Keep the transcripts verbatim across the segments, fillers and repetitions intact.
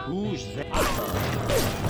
Who's that?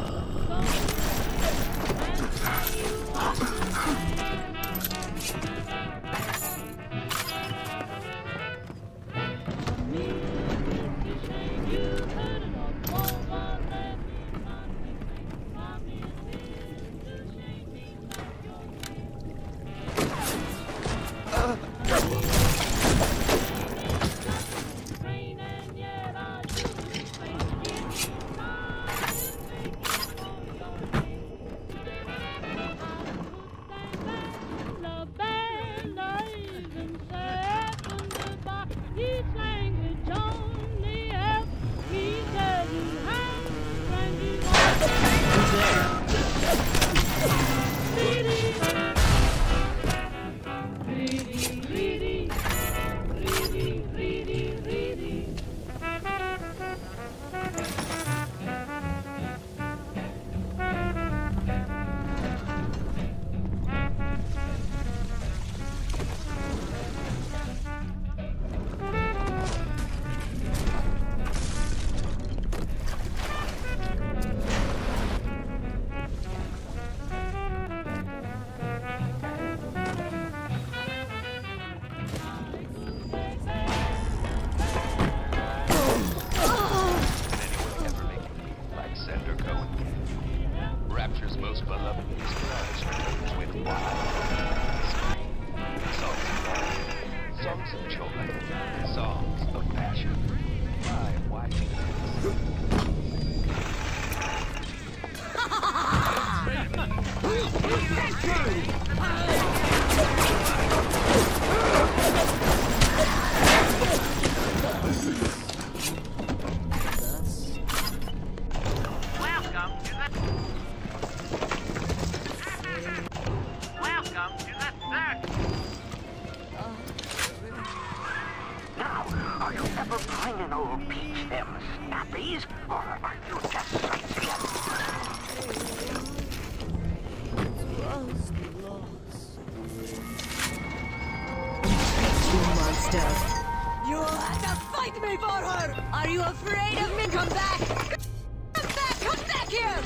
You had to fight me for her! Are you afraid of me? Come back! Come back! Come back here!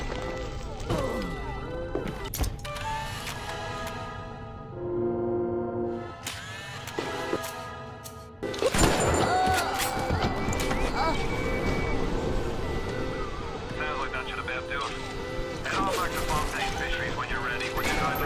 Sounds like that should about do it. Head on back to Fontaine Fisheries when you're ready, would you kindly?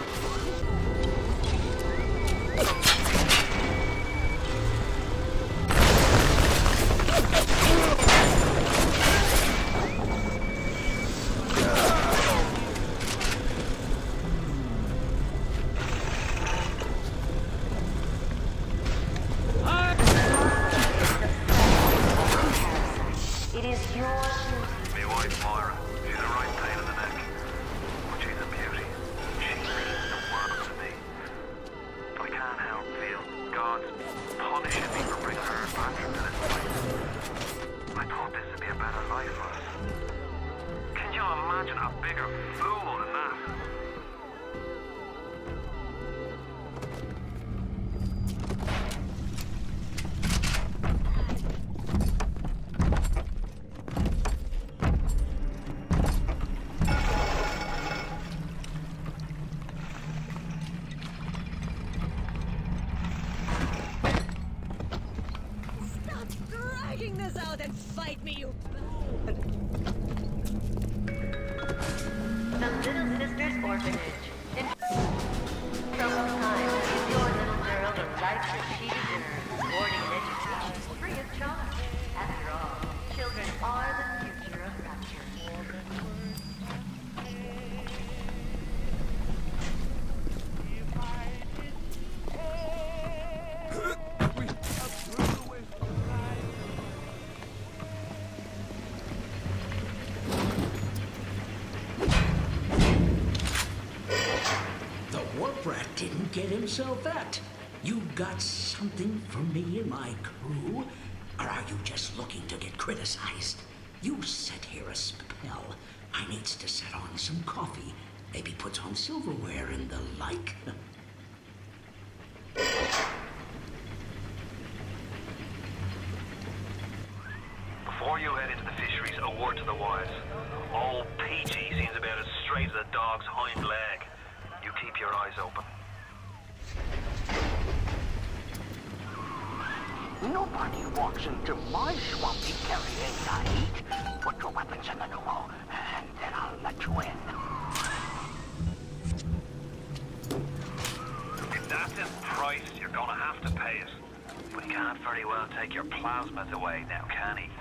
This out and fight me, you. The Little Sisters Orphanage. In troubled times, give your little girl the life that she deserves. Boarding and education free of charge. After all, children are the future of Rapture. Didn't get himself at. You got something for me and my crew? Or are you just looking to get criticized? You sit here a spell. I needs to set on some coffee, maybe put on silverware and the like. Before you head into the fisheries A word to the wise. Old Peachy seems about as straight as a dog's hind leg. You keep your eyes open. Nobody walks into my swampy carrying heat. Put your weapons in the pneumo, and then I'll let you in. If that's in price, you're gonna have to pay it. But he can't very well take your plasmas away now, can he?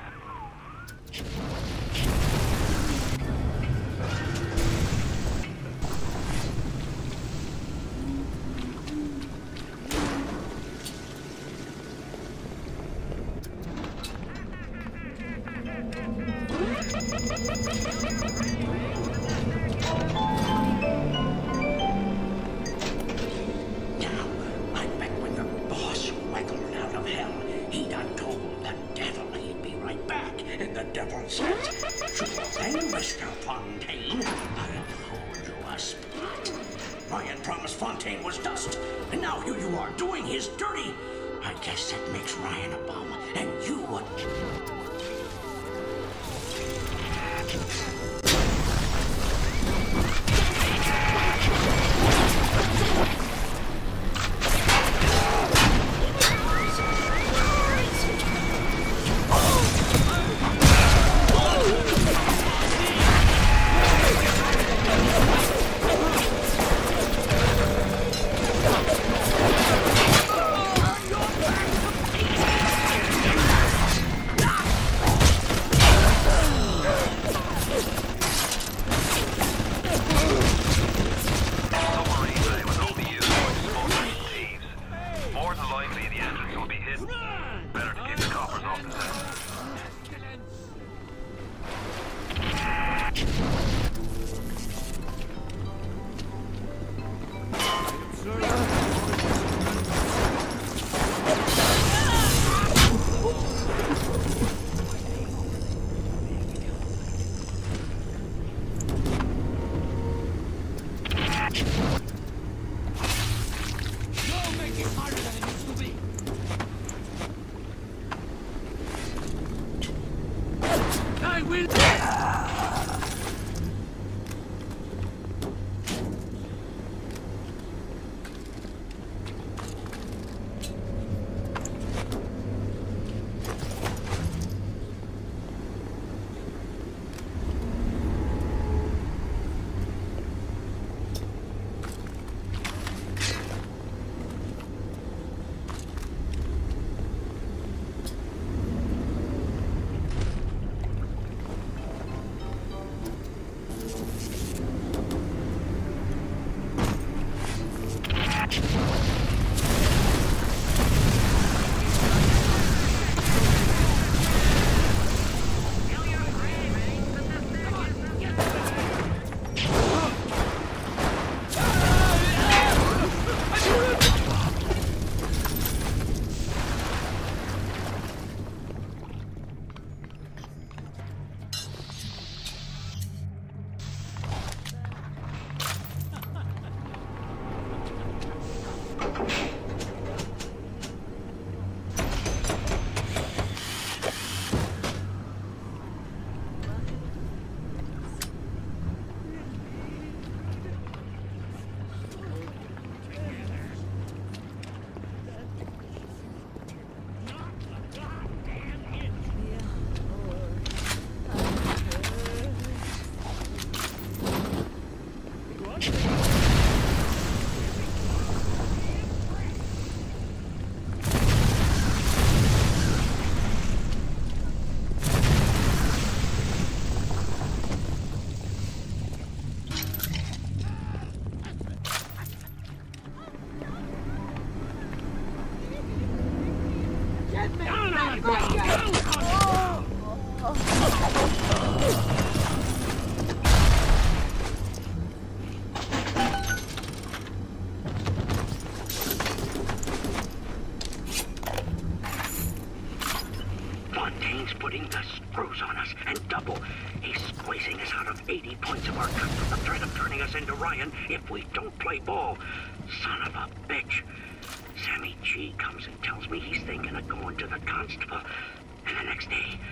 putting the screws on us, and double. He's squeezing us out of eighty points of our cut from the threat of turning us into Ryan if we don't play ball. Son of a bitch. Sammy G comes and tells me he's thinking of going to the constable. And the next day,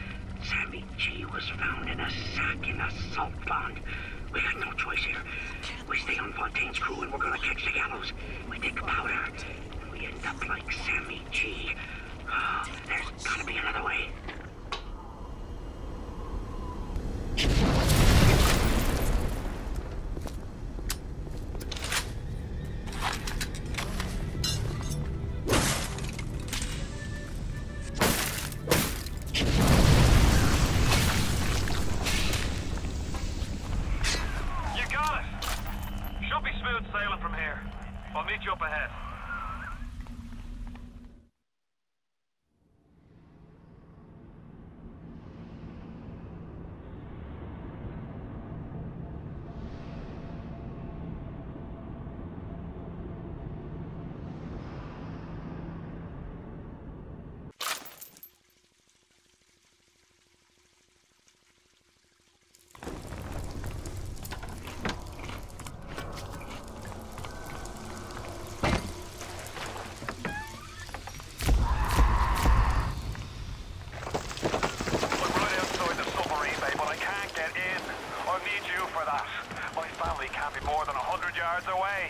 Sammy G was found in a sack in a salt pond. We got no choice here. We stay on Fontaine's crew and we're gonna catch the gallows. We take powder and we end up like Sammy G. Oh, there's gotta be another way. I'll meet you up ahead. Can't be more than a hundred yards away.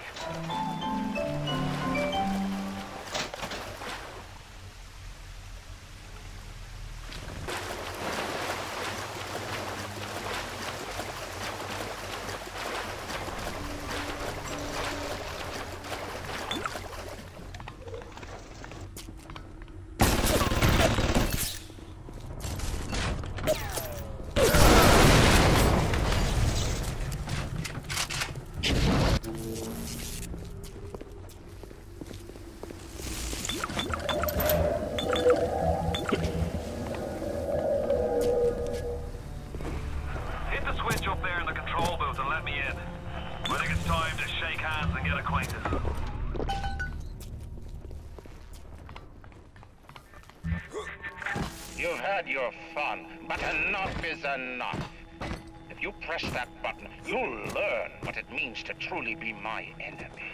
You've had your fun, but enough is enough. If you press that button, you'll learn what it means to truly be my enemy.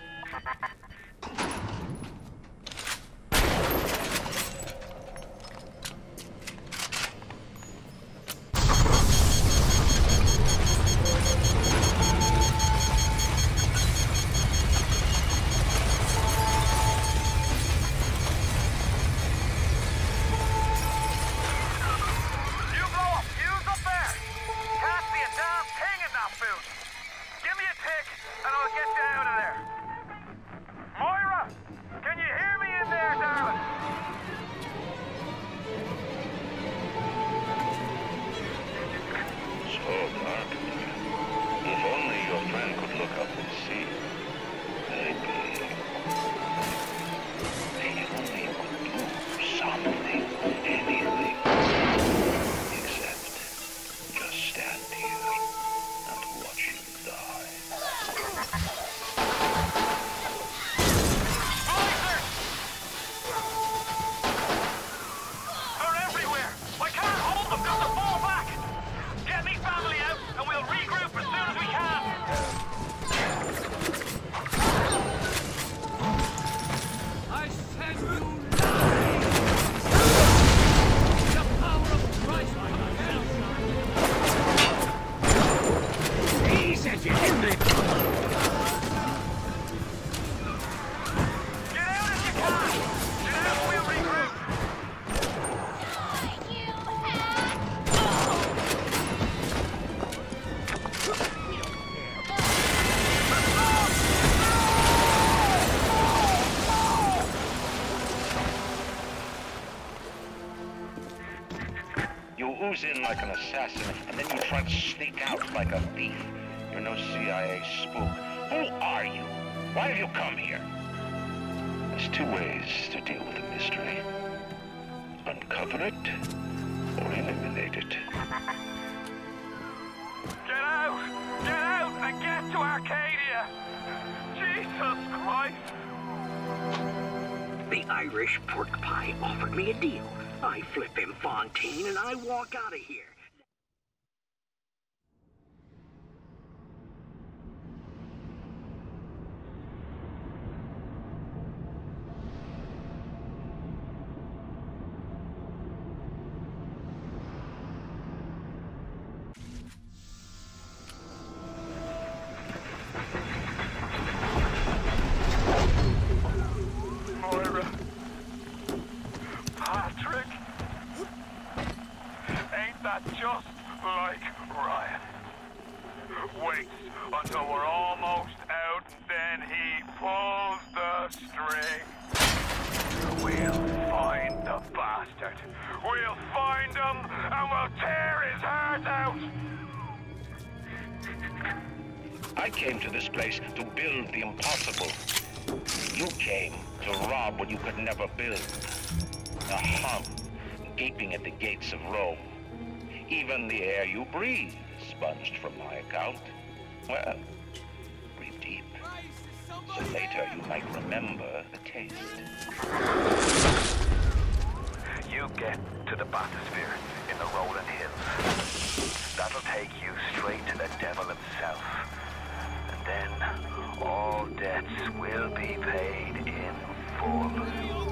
Ooze in like an assassin, and then you try to sneak out like a thief. You're no C I A spook. Who are you? Why have you come here? There's two ways to deal with a mystery. Uncover it, or eliminate it. Get out! Get out and get to Arcadia! Jesus Christ! The Irish pork pie offered me a deal. I flip him Fontaine and I walk out of here. just like Ryan. Waits until we're almost out, then he pulls the string. We'll find the bastard. We'll find him, and we'll tear his heart out. I came to this place to build the impossible. You came to rob what you could never build. A hum gaping at the gates of Rome. Even the air you breathe is sponged from my account. Well, breathe deep, so later you might remember the taste. You get to the bathysphere in the rolling hills. That'll take you straight to the devil himself. And then all debts will be paid in full.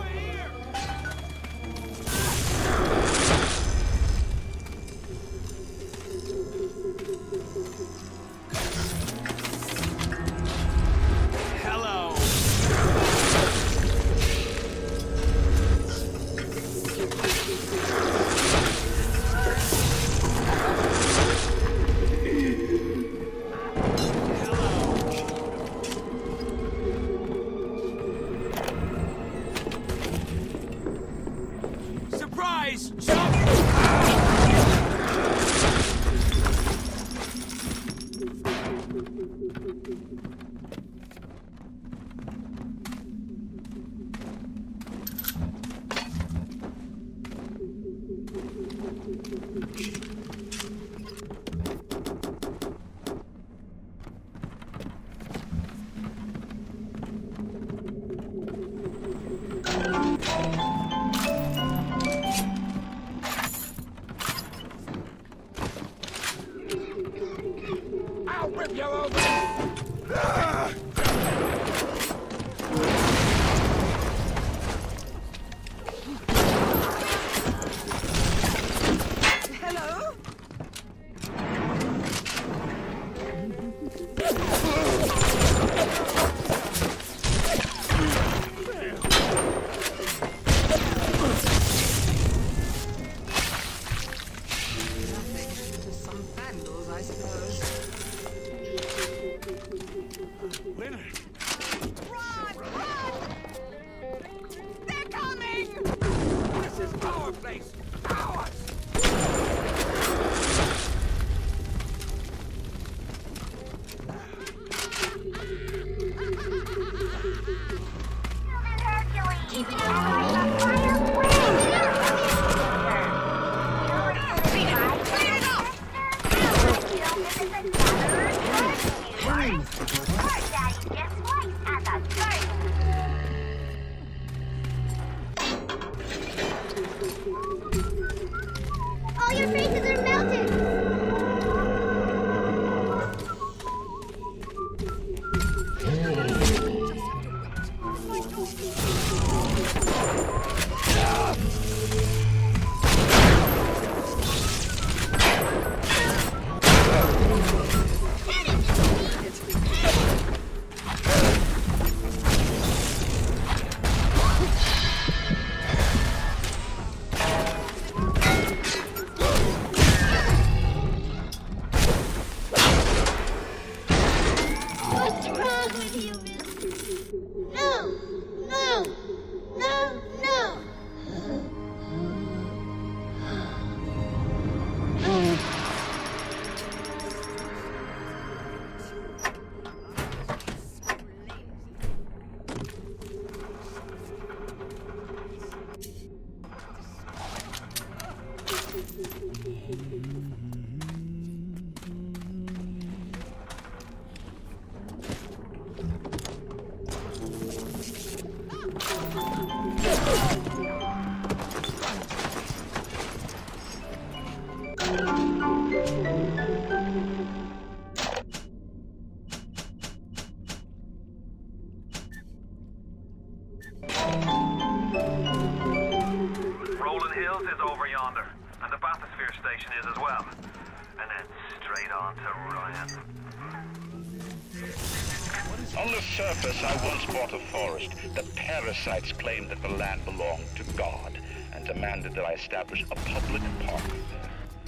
Parasites claimed that the land belonged to God and demanded that I establish a public park there.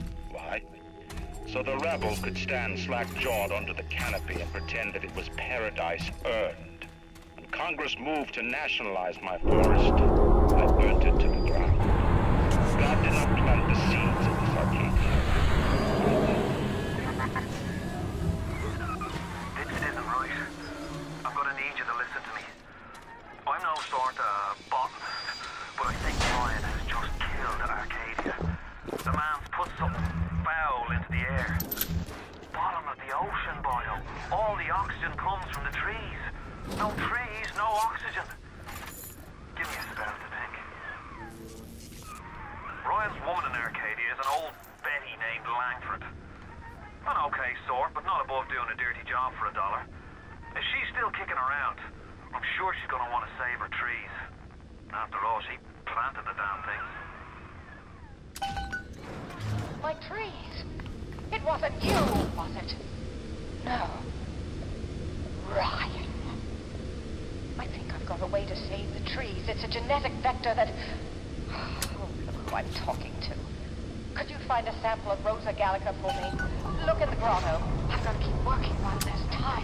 I? So the rebel could stand slack-jawed under the canopy and pretend that it was paradise earned. When Congress moved to nationalize my forest, I burnt it to the ground. God did not plant the seeds of this Arcadia. This isn't right. I'm gonna need you to listen to me. I'm no sort of botanist, but I think Ryan has just killed Arcadia. The man's put something foul into the air. Bottom of the ocean, Bio. All the oxygen comes from the trees. No trees, no oxygen. Give me a spell to think. Ryan's woman in Arcadia is an old Betty named Langford. An okay sort, but not above doing a dirty job for a dollar. If she's still kicking around, I'm sure she's gonna want to save her trees. After all, she planted the damn things. My trees. It wasn't you, was it? No. Ryan. I think I've got a way to save the trees. It's a genetic vector that... Oh, look who I'm talking to. Could you find a sample of Rosa gallica for me? Look in the grotto. I've got to keep working while there's time.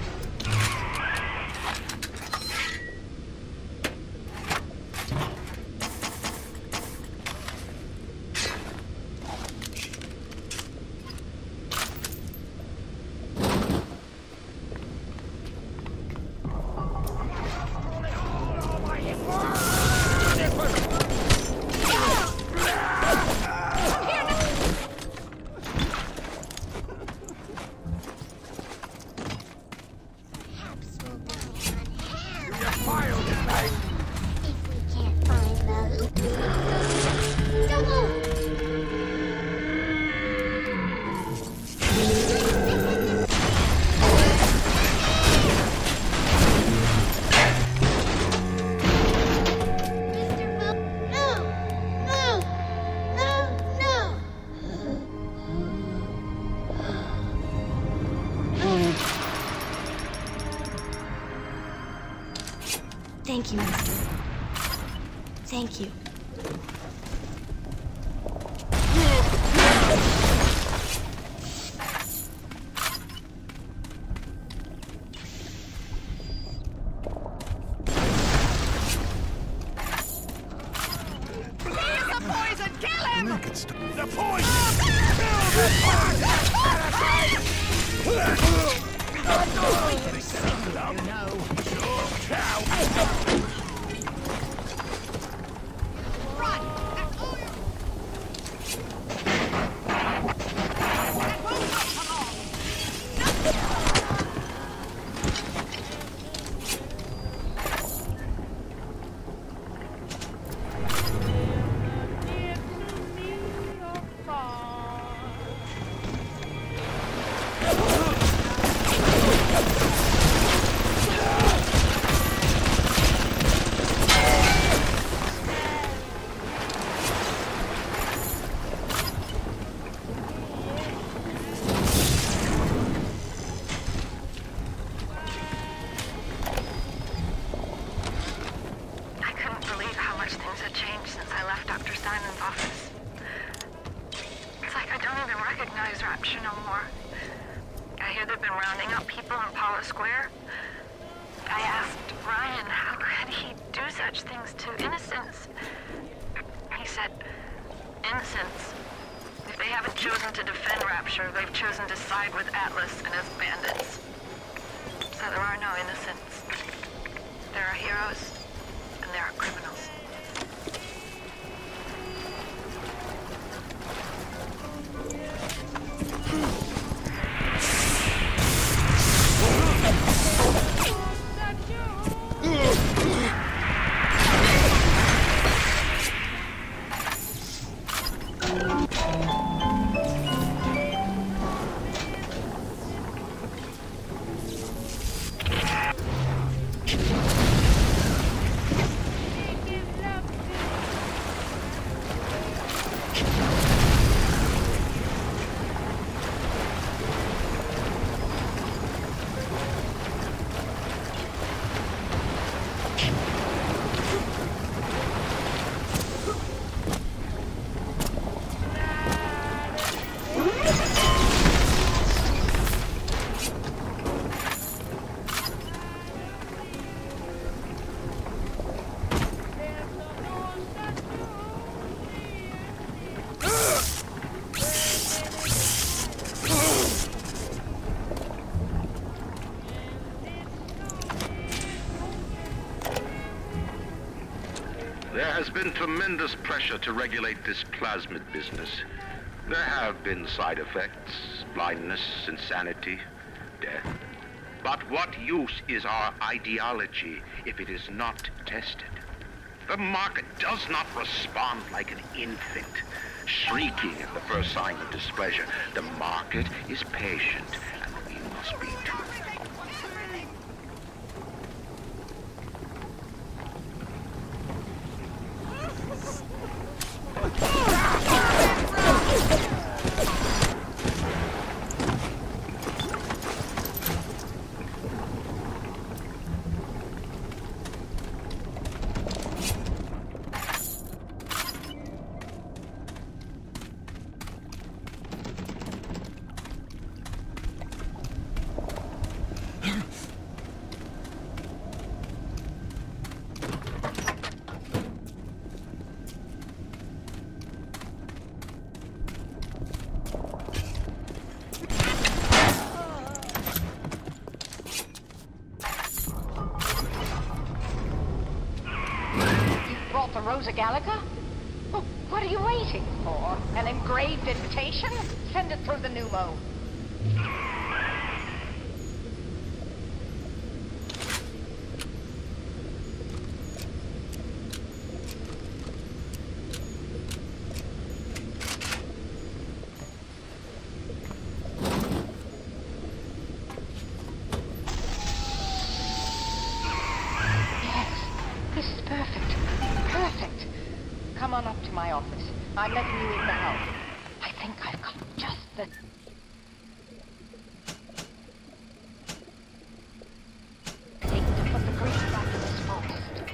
Thank you, mister. Thank you. He's the poison! Kill him! The poison! been tremendous pressure to regulate this plasmid business. There have been side effects, blindness, insanity, death. But what use is our ideology if it is not tested? The market does not respond like an infant, shrieking at the first sign of displeasure. The market is patient, and we must be too. Rosa Gallica? Well, what are you waiting for? An engraved invitation? Send it through the pneumo. Come on up to my office. I'm letting you in now. I think I've got just the... thing to put the grease back in this forest.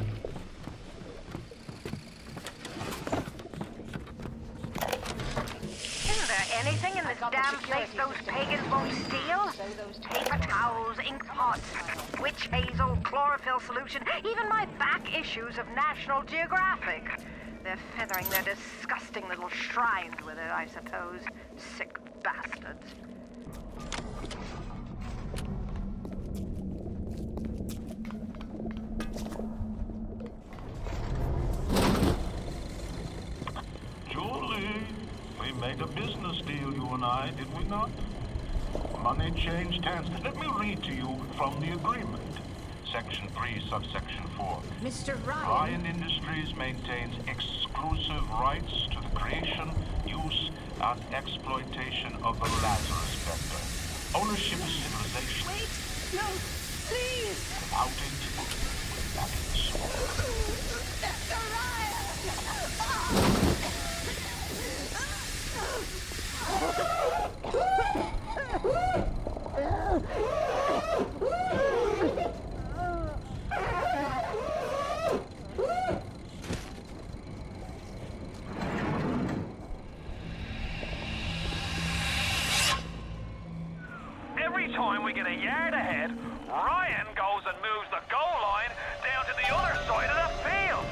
Isn't there anything in this damn place those pagans won't steal? Paper towels, ink pots, witch hazel, chlorophyll solution, even my back issues of National Geographic. They're feathering their disgusting little shrines with it, I suppose. Sick bastards. Julie, we made a business deal, you and I, did we not? Money changed hands. Let me read to you from the agreement. Section three, subsection four. Mister Ryan. Ryan Industries maintains exclusive rights to the creation, use, and exploitation of the Lazarus Vector. Ownership is civilization. Wait! No! Please! Without it, we're back in the swamp. Mister Every time we get a yard ahead, Ryan goes and moves the goal line down to the other side of the field.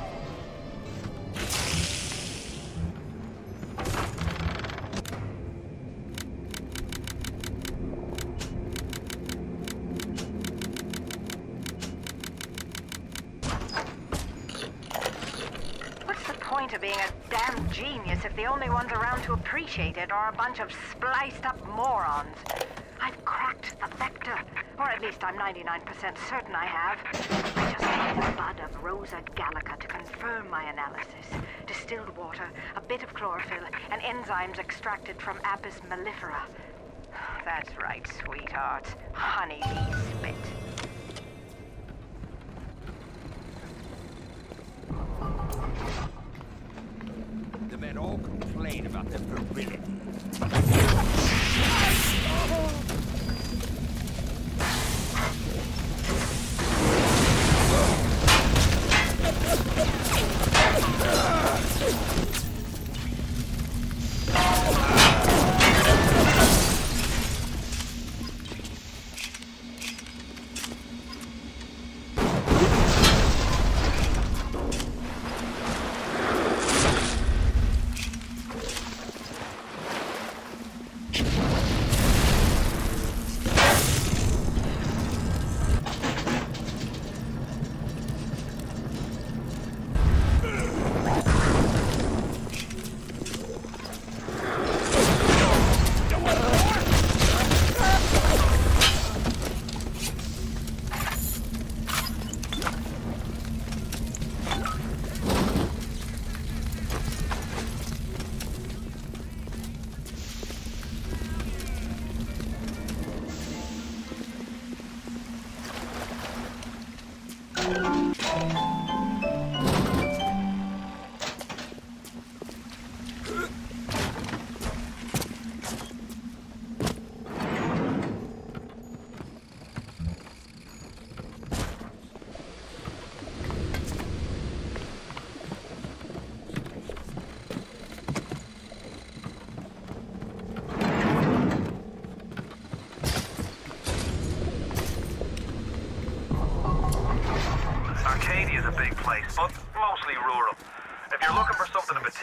What's the point of being a damn genius if the only ones around to appreciate it are a bunch of spliced up morons? I've cracked the vector, or at least I'm ninety-nine percent certain I have. I just need the blood of Rosa Gallica to confirm my analysis. Distilled water, a bit of chlorophyll, and enzymes extracted from Apis mellifera. That's right, sweetheart. Honeybee spit. The men all complain about their virility.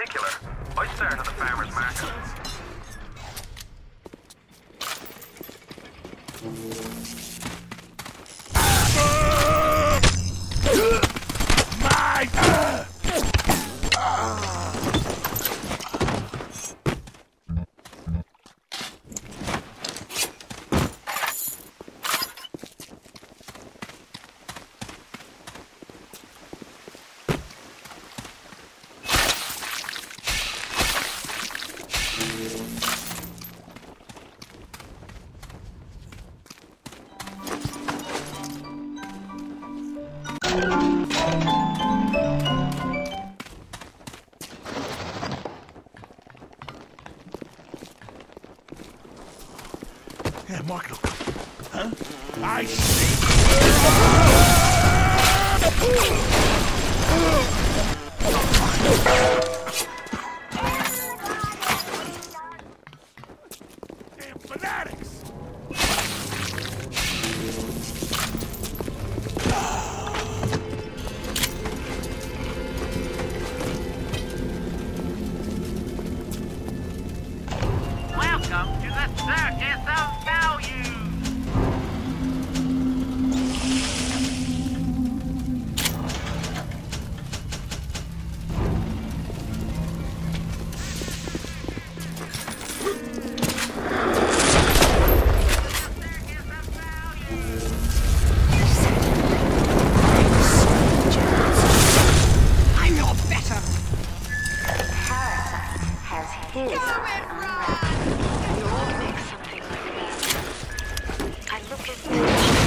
particular, I start at the farmer's market. Yeah, Marco. Huh? I see. Damn fanatics! Welcome to the Circus of Value! I know better. Parasite has his eye on that. We all make something like that. I look at you.